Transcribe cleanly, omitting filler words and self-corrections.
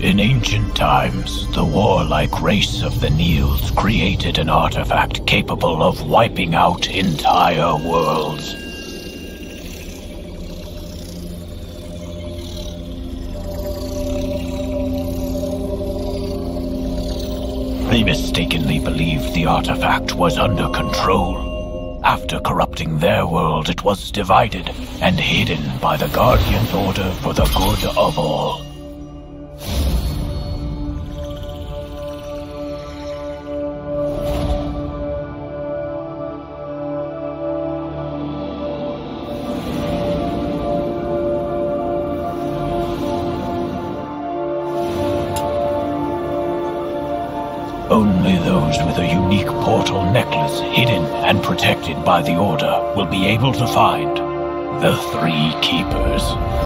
In ancient times, the warlike race of the Neels created an artifact capable of wiping out entire worlds. They mistakenly believed the artifact was under control. After corrupting their world, it was divided and hidden by the Guardian's order for the good of all. Only those with a unique portal necklace hidden and protected by the Order will be able to find the Three Keepers.